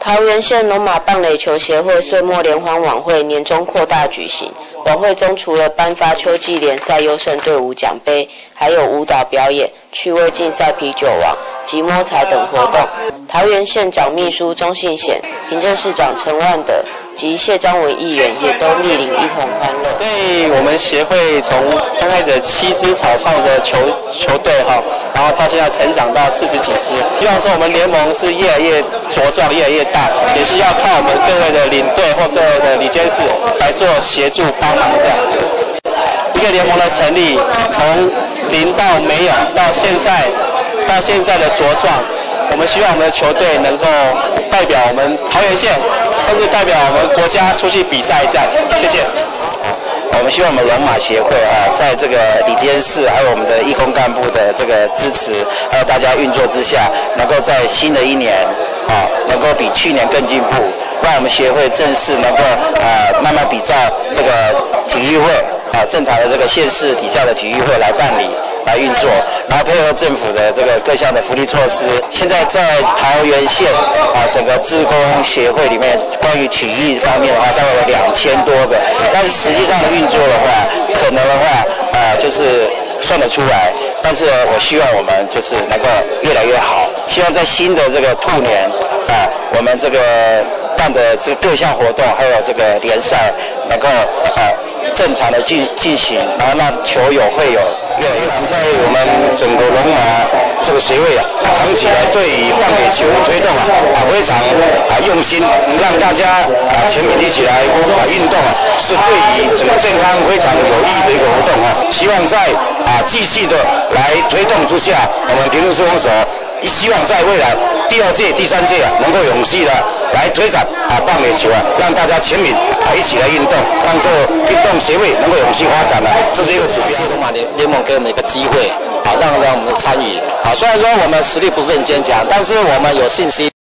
桃园县龙马棒垒球协会岁末联欢晚会年终扩大举行。晚会中除了颁发秋季联赛优胜队伍奖杯，还有舞蹈表演、趣味竞赛啤酒王及摸彩等活动。桃园县长秘书钟信贤、行政市长陈万德及谢章文议员也都莅临一同欢乐。 对我们协会从刚开始7支草创的球队然后到现在成长到40几支，希望说我们联盟是越来越茁壮、越来越大，也需要靠我们各位的领队或各位的理监事来做协助帮忙这样。一个联盟的成立，从0到没有，到现在的茁壮，我们希望我们的球队能够代表我们桃园县，甚至代表我们国家出去比赛这样。谢谢。 我们希望我们龙马协会在这个理监事还有我们的义工干部的这个支持，还有大家运作之下，能够在新的一年能够比去年更进步，让我们协会正式能够慢慢比照这个体育会正常的这个县市底下的体育会来办理。来运作，然后配合政府的这个各项的福利措施。现在在桃园县整个志工协会里面，关于体育方面的话，大概有2000多个，但是实际上的运作的话，可能的话就是算得出来。但是我希望我们就是能够越来越好，希望在新的这个兔年我们这个办的这各项活动，还有这个联赛能够正常的进行，然后让球友会友越来越好。在我们整个龙马这个协会长期来对于棒垒球的推动非常用心，让大家全民一起来运动是对于整个健康非常有益的一个活动希望在继续的来推动之下，我们平镇市公所希望在未来第2届、第3届能够永续的来推展棒垒球让大家全民一起来运动，让这个运动协会能够永续发展这是一个指标。 龙马联盟给我们一个机会，让我们参与。虽然说我们实力不是很坚强，但是我们有信心。